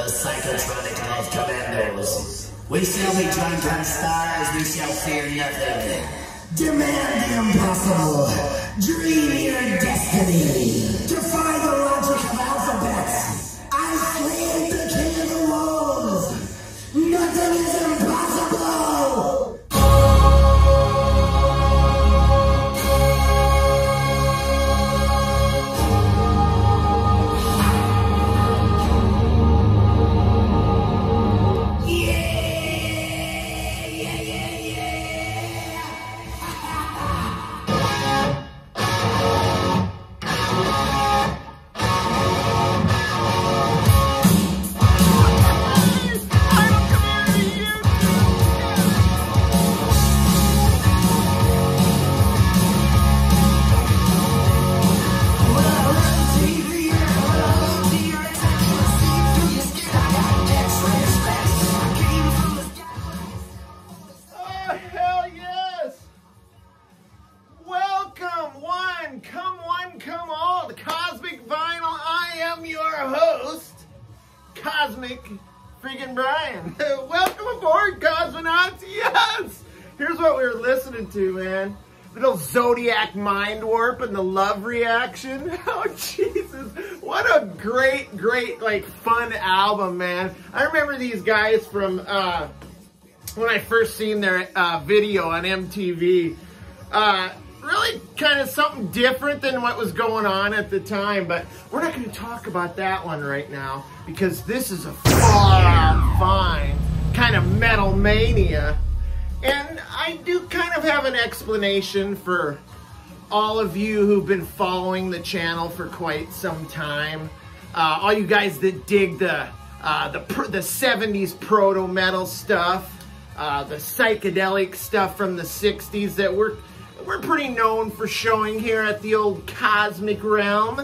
the psychotronic love commandos. We shall be drunken stars, we shall fear nothing. Demand the impossible. Dream your destiny. Defy the logic of alphabets. I claim the king of the wolves. Nothing is impossible. Cosmic freaking Brian. Welcome aboard, cosmonauts. Yes! Here's what we were listening to, man. Little Zodiac Mind Warp and the Love Reaction. Oh, Jesus. What a great, like, fun album, man. I remember these guys from when I first seen their video on MTV. Really kind of something different than what was going on at the time, but we're not going to talk about that one right now because this is a far out fine kind of metal mania. And I do kind of have an explanation for all of you who've been following the channel for quite some time. All you guys that dig the 70s proto metal stuff, the psychedelic stuff from the 60s that we're pretty known for showing here at the old Cosmic Realm.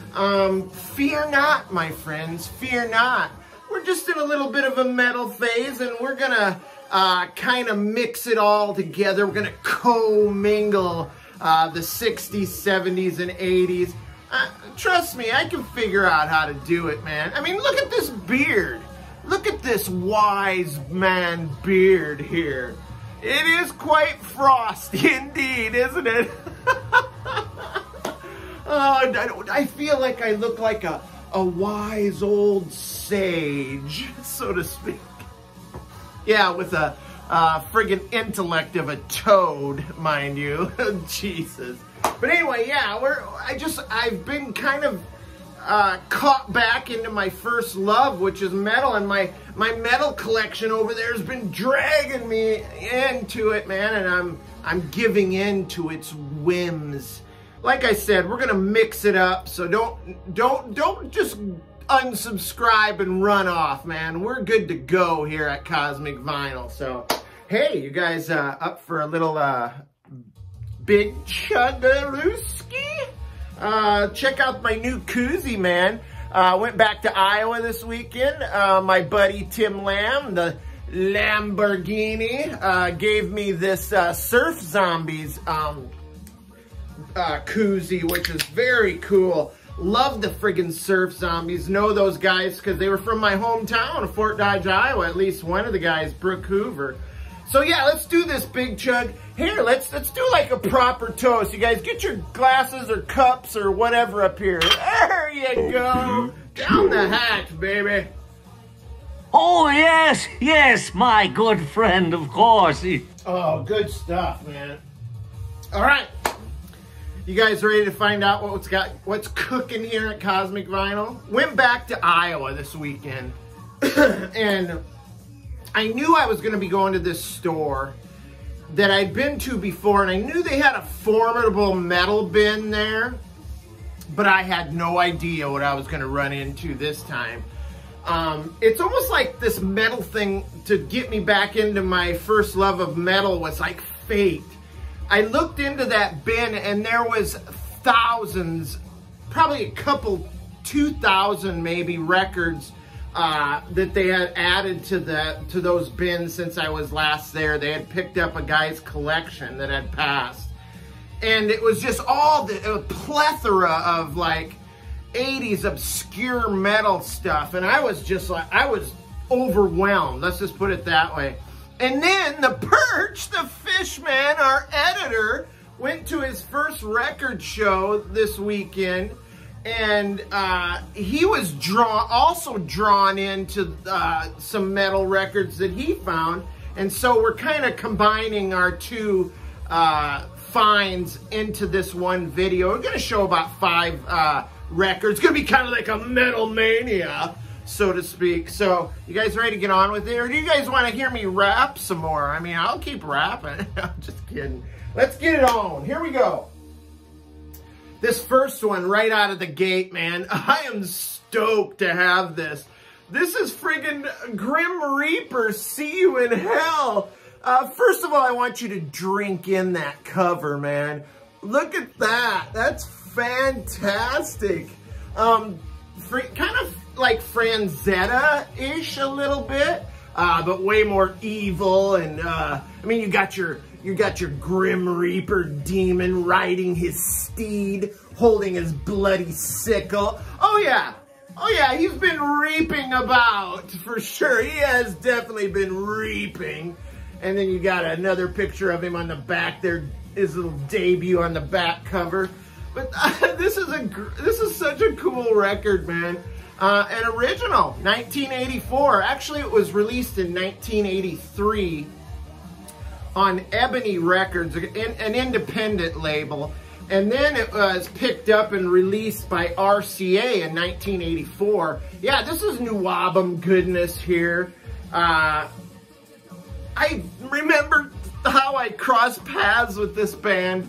Fear not, my friends, fear not. We're just in a little bit of a metal phase, and we're gonna kind of mix it all together. We're gonna co-mingle the 60s, 70s, and 80s. Trust me, I can figure out how to do it, man. I mean, look at this beard. Look at this wise man beard here. It is quite frosty indeed, isn't it? I feel like I look like a wise old sage, so to speak. Yeah, with a friggin' intellect of a toad, mind you. Jesus. But anyway, yeah, I've been kind of caught back into my first love, which is metal, and my metal collection over there has been dragging me into it, man, and I'm giving in to its whims. Like I said, we're gonna mix it up, so don't just unsubscribe and run off, man. We're good to go here at Cosmic Vinyl. So, hey, you guys up for a little big chug-a-looski? Check out my new koozie, man. Went back to Iowa this weekend. My buddy Tim Lamb, the Lamborghini, gave me this Surf Zombies koozie, which is very cool. Love the friggin' Surf Zombies. Know those guys because they were from my hometown of Fort Dodge, Iowa. At least one of the guys, Brooke Hoover. So yeah, let's do this big chug. Here, let's do like a proper toast. You guys get your glasses or cups or whatever up here. There you go. Down the hatch, baby. Oh, yes, my good friend, of course. Oh, good stuff, man. All right. You guys ready to find out what's cooking here at Cosmic Vinyl? Went back to Iowa this weekend. And I knew I was going to be going to this store that I'd been to before, and I knew they had a formidable metal bin there, but I had no idea what I was going to run into this time. It's almost like this metal thing to get me back into my first love of metal was like fate. I looked into that bin and there was thousands, probably a couple, 2,000 maybe records that they had added to those bins since I was last there. They had picked up a guy's collection that had passed. And it was just all a plethora of like 80s obscure metal stuff, and I was just like, I was overwhelmed. Let's just put it that way. And then the Perch, the Fishman, our editor, went to his first record show this weekend, and he was also drawn into some metal records that he found. And so we're kind of combining our two finds into this one video. We're going to show about 5 records. It's going to be kind of like a Metal Mania, so to speak. So, you guys ready to get on with it? Or do you guys want to hear me rap some more? I mean, I'll keep rapping. I'm just kidding. Let's get it on. Here we go. This first one right out of the gate, man. I am stoked to have this. This is friggin' Grim Reaper, See You in Hell. First of all, I want you to drink in that cover, man. Look at that. That's fantastic. Kind of like Franzetta-ish a little bit, but way more evil. And I mean, you got your Grim Reaper demon riding his steed, holding his bloody sickle. Oh yeah, he's been reaping about for sure. He has definitely been reaping. And then you got another picture of him on the back there, his little debut on the back cover. But this is such a cool record, man. An original, 1984. Actually, it was released in 1983 on Ebony Records, an independent label. And then it was picked up and released by RCA in 1984. Yeah, this is New Album goodness here. I remember how I crossed paths with this band.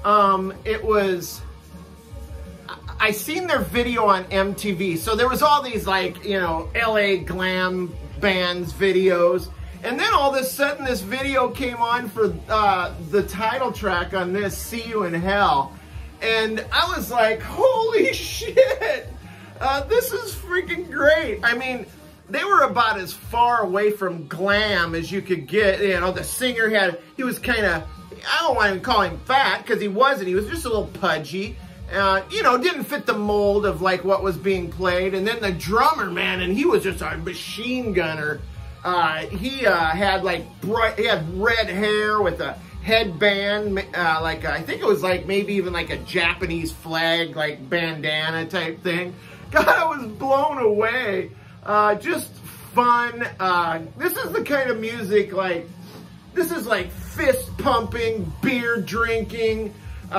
I seen their video on MTV. So there was all these, like, you know, LA glam bands videos. And then all of a sudden this video came on for the title track on this, See You in Hell. And I was like, holy shit, this is freaking great. I mean, they were about as far away from glam as you could get. You know, the singer he was kind of, I don't want to call him fat, because he wasn't. He was just a little pudgy. You know, didn't fit the mold of like what was being played. And then the drummer, man, and he was just a machine gunner. He had like he had red hair with a headband, like I think it was like maybe even like a Japanese flag, like bandana type thing. God, I was blown away. Just fun. This is the kind of music, like, this is like fist pumping, beer drinking,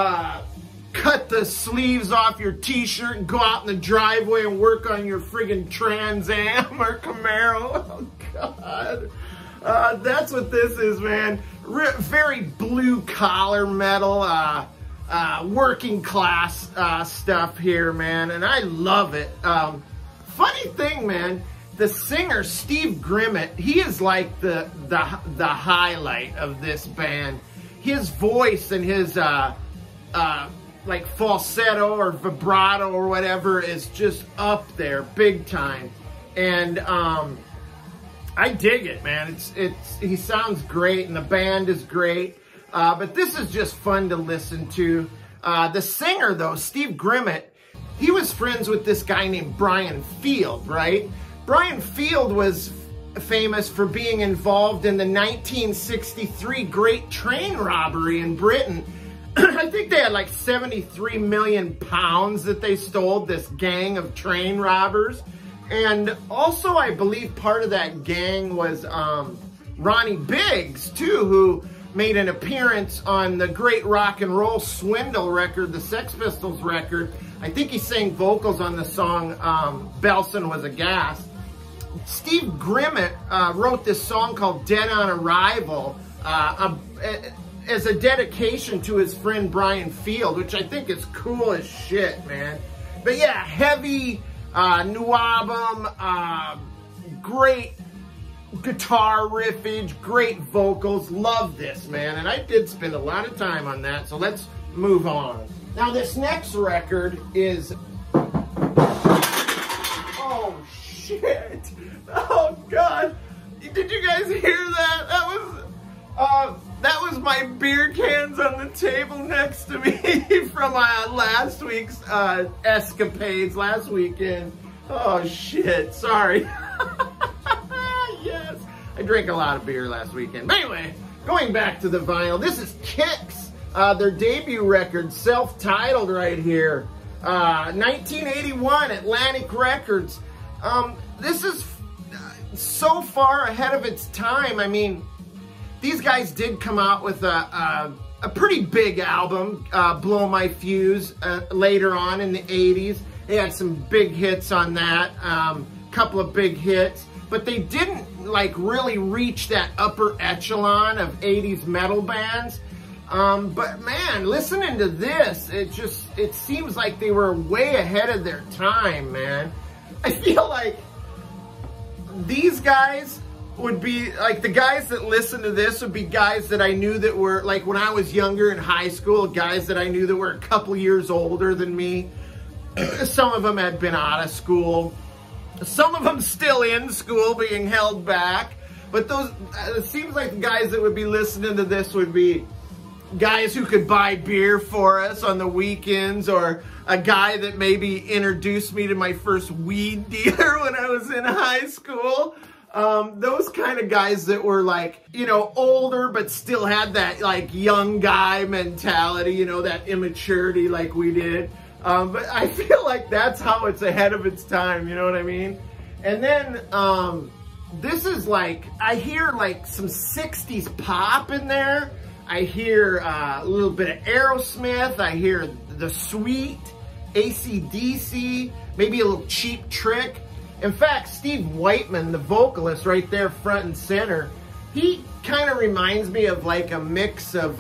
cut the sleeves off your t-shirt and go out in the driveway and work on your friggin' Trans Am or Camaro. Oh, God. That's what this is, man. Very blue-collar metal, working class stuff here, man, and I love it. Funny thing, man, the singer, Steve Grimmett, he is like the highlight of this band. His voice and his, like falsetto or vibrato or whatever is just up there big time. And I dig it, man. He sounds great and the band is great. But this is just fun to listen to. The singer though, Steve Grimmett, he was friends with this guy named Brian Field, right? Brian Field was famous for being involved in the 1963 Great Train Robbery in Britain. I think they had like 73 million pounds that they stole, this gang of train robbers. And also, I believe part of that gang was Ronnie Biggs, too, who made an appearance on the great rock and roll Swindle record, the Sex Pistols record. I think he sang vocals on the song Belson Was a Gas. Steve Grimmett wrote this song called Dead on Arrival as a dedication to his friend Brian Field, which I think is cool as shit, man. But yeah, heavy, new album, great guitar riffage, great vocals. Love this, man. And I did spend a lot of time on that, so let's move on. Now this next record is... Oh, shit. Oh, God. Did you guys hear that? That was... That was my beer cans on the table next to me from last week's escapades last weekend. Oh shit, sorry. Yes, I drank a lot of beer last weekend. But anyway, going back to the vinyl, this is Kix, their debut record, self-titled right here. 1981, Atlantic Records. This is so far ahead of its time. I mean, these guys did come out with a pretty big album, Blow My Fuse, later on in the 80s. They had some big hits on that, couple of big hits, but they didn't like really reach that upper echelon of 80s metal bands. But man, listening to this, it seems like they were way ahead of their time, man. I feel like these guys would be, like, the guys that listen to this would be guys that I knew that were, like, when I was younger in high school, guys that I knew that were a couple years older than me. Some of them had been out of school. Some of them still in school being held back. But those, it seems like the guys that would be listening to this would be guys who could buy beer for us on the weekends, or a guy that maybe introduced me to my first weed dealer when I was in high school. Those kind of guys that were like, you know, older, but still had that like young guy mentality, you know, that immaturity like we did. But I feel like that's how it's ahead of its time, you know what I mean? And then, this is like, I hear like some 60s pop in there. I hear a little bit of Aerosmith. I hear The Sweet, AC/DC, maybe a little Cheap Trick. In fact, Steve Whiteman, the vocalist right there front and center, he kind of reminds me of like a mix of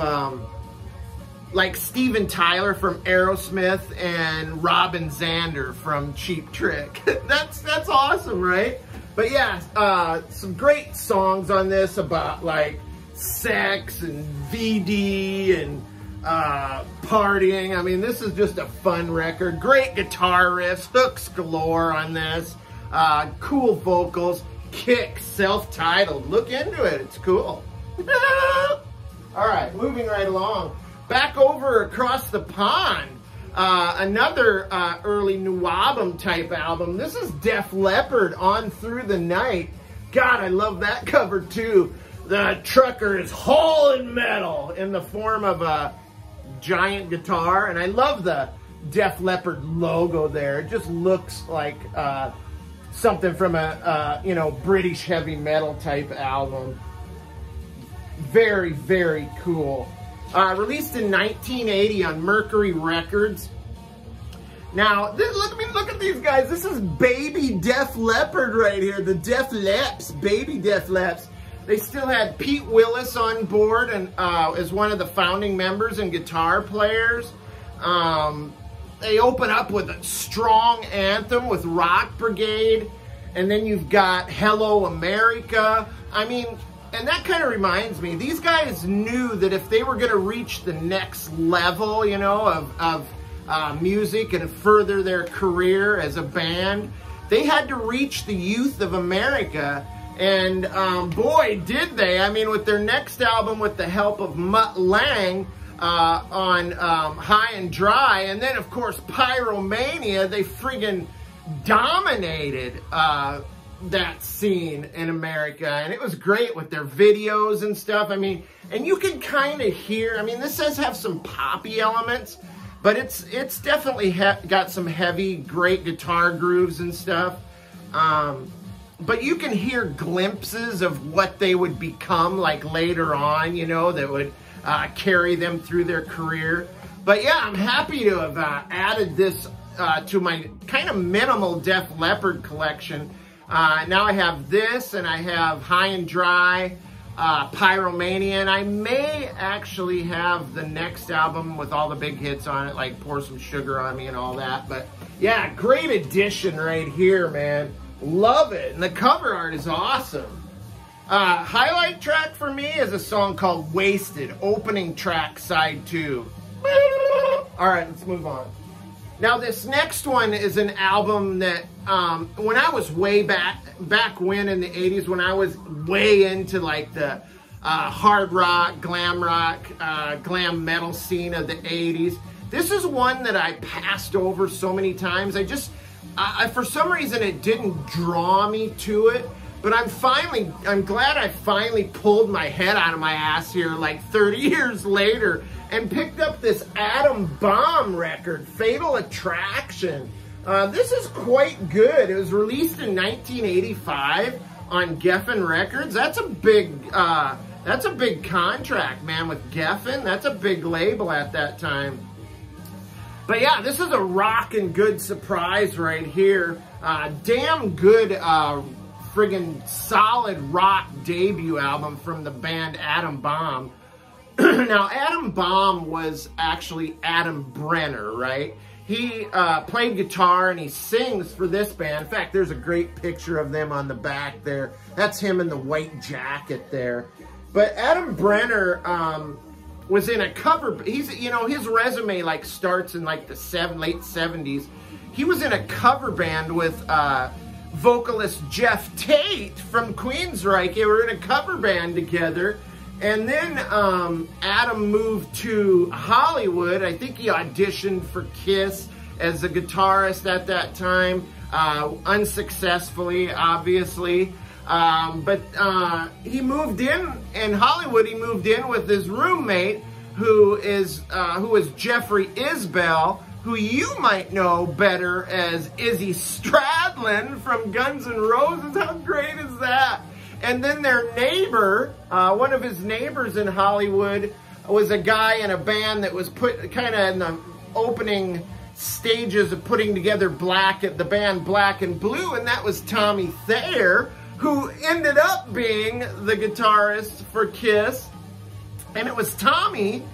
like Steven Tyler from Aerosmith and Robin Zander from Cheap Trick. That's awesome, right? But yeah, some great songs on this about like sex and VD and partying. I mean, this is just a fun record. Great guitar riffs, hooks galore on this. Cool vocals. Kix, self-titled. Look into it. It's cool. All right, moving right along. Back over across the pond. Another early Nuwabum type album. This is Def Leppard, On Through the Night. God, I love that cover too. The trucker is hauling metal in the form of a giant guitar. And I love the Def Leppard logo there. It just looks like something from a, you know, British heavy metal type album. Very, very cool. Released in 1980 on Mercury Records. Now, look at these guys. This is baby Def Leppard right here. The Def Leps, baby Def Leps. They still had Pete Willis on board and as one of the founding members and guitar players. They open up with a strong anthem with Rock Brigade. And then you've got Hello America. I mean, and that kind of reminds me, these guys knew that if they were going to reach the next level, you know, of music and further their career as a band, they had to reach the youth of America. And boy, did they. I mean, with their next album, with the help of Mutt Lange on High and Dry, and then, of course, Pyromania, they friggin' dominated that scene in America. And it was great with their videos and stuff. I mean, and you can kind of hear, I mean, this does have some poppy elements, but it's definitely got some heavy, great guitar grooves and stuff. But you can hear glimpses of what they would become like later on, you know, that would carry them through their career. But yeah, I'm happy to have added this to my kind of minimal Def Leppard collection. Now I have this, and I have High and Dry, Pyromania, and I may actually have the next album with all the big hits on it, like Pour Some Sugar on Me and all that. But yeah, great addition right here, man. Love it. And the cover art is awesome. Highlight track for me is a song called Wasted, opening track, side 2. All right, let's move on. Now, this next one is an album that, when I was way back when in the 80s, when I was way into like the hard rock, glam glam metal scene of the 80s. This is one that I passed over so many times. For some reason it didn't draw me to it, but I'm glad I finally pulled my head out of my ass here like 30 years later and picked up this Adam Bomb record, Fatal Attraction. This is quite good. It was released in 1985 on Geffen Records. That's a big contract, man, with Geffen. That's a big label at that time. But yeah, this is a rockin' good surprise right here. Damn good, friggin' solid rock debut album from the band Adam Bomb. Now, Adam Bomb was actually Adam Brenner, right? He played guitar and he sings for this band. In fact, there's a great picture of them on the back there. That's him in the white jacket there. But Adam Brenner was in a cover. His resume like starts in like the late 70s. He was in a cover band with vocalist Jeff Tate from Queensryche. They were in a cover band together. And then Adam moved to Hollywood. I think he auditioned for Kiss as a guitarist at that time, unsuccessfully, obviously. But he moved in Hollywood. He moved in with his roommate, who is Jeffrey Isbell, who you might know better as Izzy Stradlin from Guns N' Roses. How great is that? And then their neighbor, one of his neighbors in Hollywood, was a guy in a band that was put kind of in the opening stages of putting together the band Black and Blue, and that was Tommy Thayer, who ended up being the guitarist for Kiss. And it was Tommy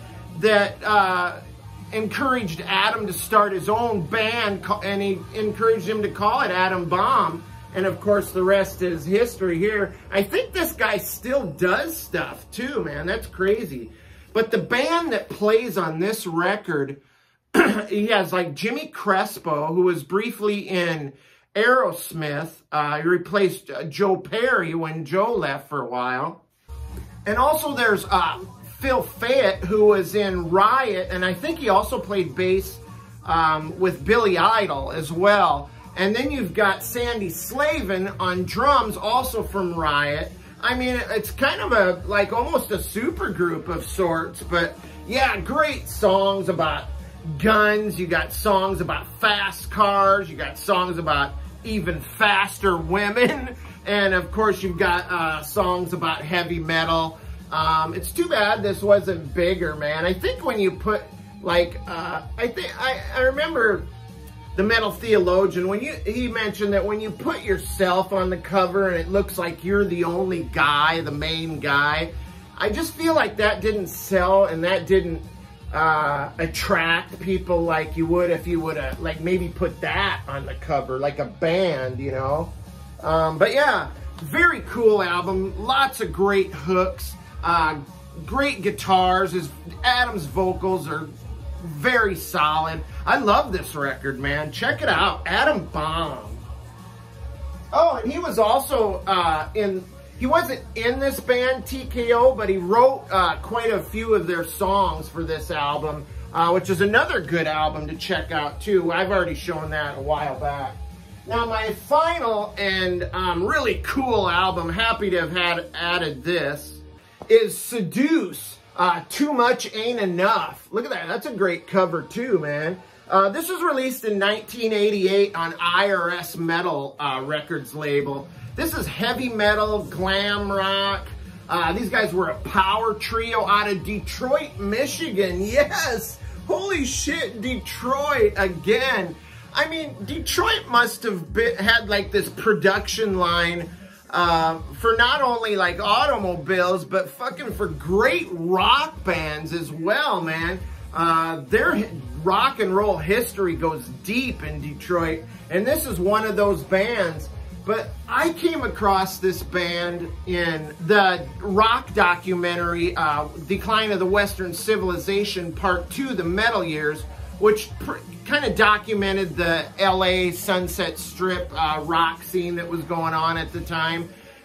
that encouraged Adam to start his own band, and he encouraged him to call it Adam Bomb. And of course, the rest is history here. I think this guy still does stuff too, man. That's crazy. But the band that plays on this record, he has like Jimmy Crespo, who was briefly in Aerosmith. He replaced Joe Perry when Joe left for a while. And also there's Phil Fayette, who was in Riot, and I think he also played bass with Billy Idol as well. And then you've got Sandy Slavin on drums, also from Riot. I mean, it's kind of like almost a super group of sorts, but yeah, great songs about guns. You got songs about fast cars. You got songs about even faster women. And of course, you've got songs about heavy metal. It's too bad this wasn't bigger, man. I think when you put like, I remember the Metal Theologian, he mentioned that when you put yourself on the cover and it looks like you're the only guy, the main guy, I just feel like that didn't sell and that didn't attract people like you would if you would have like maybe put that on the cover, like a band, you know. But yeah, very cool album, lots of great hooks, great guitars. Adam's vocals are very solid. I love this record, man. Check it out. Adam Bomb. Oh, and he was also he wasn't in this band, TKO, but he wrote quite a few of their songs for this album, which is another good album to check out, too. I've already shown that a while back. Now, my final and really cool album, happy to have added this, is Seduce. Too Much Ain't Enough. Look at that. That's a great cover too, man. This was released in 1988 on IRS Metal Records label. This is heavy metal, glam rock. These guys were a power trio out of Detroit, Michigan. Yes! Holy shit, Detroit again. I mean, Detroit must have had like this production line for not only like automobiles, but fucking for great rock bands as well, man. Their rock and roll history goes deep in Detroit, and this is one of those bands. But I came across this band in the rock documentary, Decline of the Western Civilization Part 2, The Metal Years, which kind of documented the LA Sunset Strip rock scene that was going on at the time.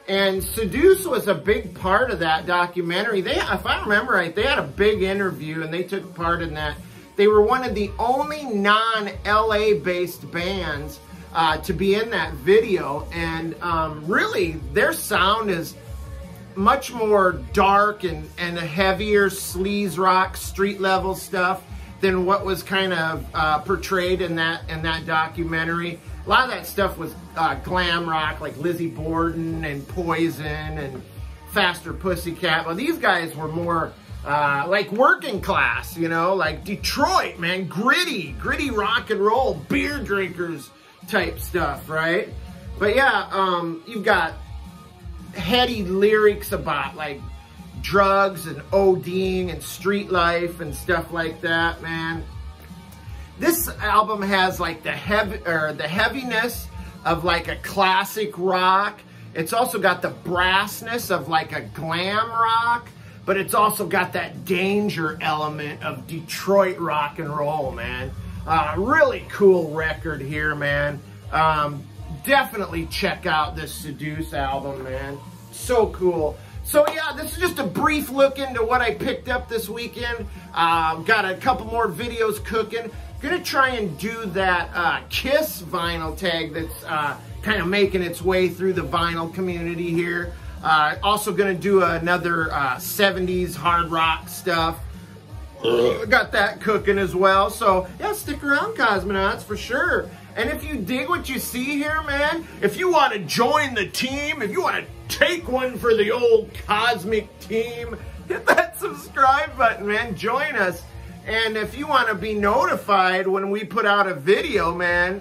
And Seduce was a big part of that documentary. If I remember right, they had a big interview and they took part in that. They were one of the only non-LA based bands to be in that video. And really, their sound is much more dark and heavier sleaze rock, street level stuff than what was kind of portrayed in that documentary. A lot of that stuff was glam rock, like Lizzie Borden and Poison and Faster Pussycat. Well, these guys were more like working class, you know, like Detroit, man, gritty rock and roll, beer drinkers type stuff, right? But yeah, you've got heady lyrics about like drugs and ODing and street life and stuff like that, man. This album has like the heaviness of like a classic rock. It's also got the brassness of like a glam rock, but it's also got that danger element of Detroit rock and roll, man. Really cool record here, man. Definitely check out this Seduce album, man. So cool. So yeah, this is just a brief look into what I picked up this weekend. Got a couple more videos cooking. Gonna try and do that Kiss vinyl tag that's kind of making its way through the vinyl community here. Also gonna do another 70s hard rock stuff. Got that cooking as well. So yeah, stick around, Cosmonauts, for sure. And if you dig what you see here, man, if you want to join the team, if you want to take one for the old Cosmic team, hit that subscribe button, man. Join us. And if you want to be notified when we put out a video, man,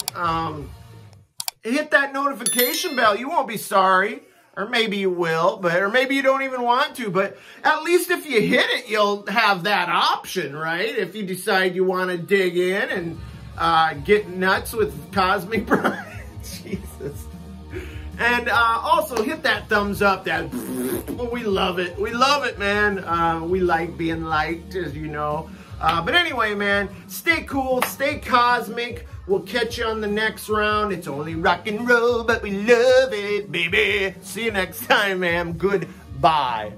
hit that notification bell. You won't be sorry. Or maybe you will, or maybe you don't even want to. But at least if you hit it, you'll have that option, right? If you decide you want to dig in and get nuts with Cosmic Brian. Jesus. And also hit that thumbs up. We love it. We love it, man. We like being liked, as you know. But anyway, man, stay cool, stay cosmic. We'll catch you on the next round. It's only rock and roll, but we love it, baby. See you next time, man. Goodbye.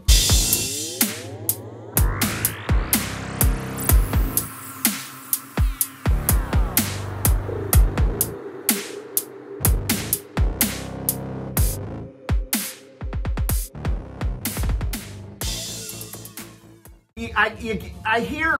I hear